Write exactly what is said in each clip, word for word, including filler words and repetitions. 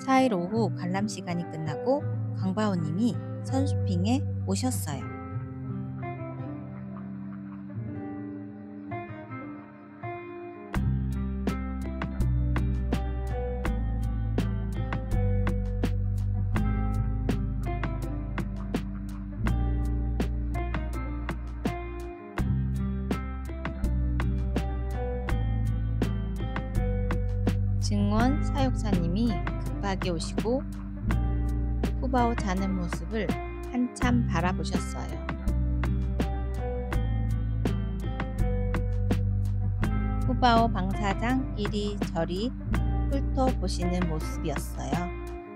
사 일 오후 관람 시간이 끝나고 강바오님이 선쇼핑에 오셨어요. 증원 사육사님이 급하게 오시고 푸바오 자는 모습을 한참 바라보셨어요. 푸바오 방사장 이리저리 훑어보시는 모습이었어요.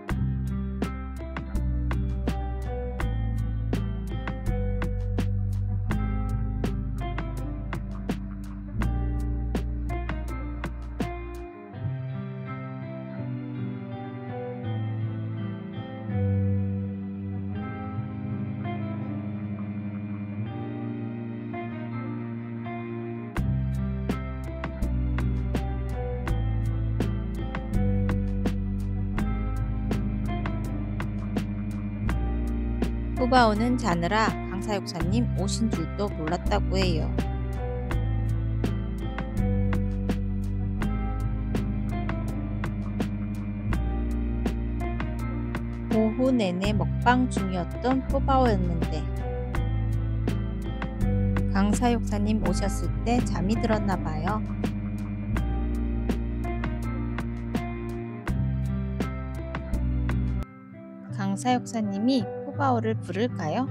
푸바오는 자느라 강사육사님 오신 줄도 몰랐다고 해요. 오후 내내 먹방 중이었던 푸바오였는데 강사육사님 오셨을 때 잠이 들었나봐요. 강사육사님이 푸바오를 부를까요?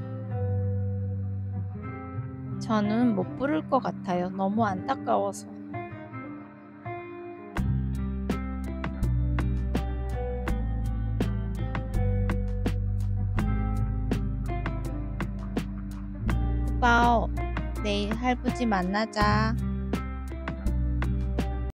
저는 못 부를 것 같아요. 너무 안타까워서. 푸바오, 내일 할부지 만나자.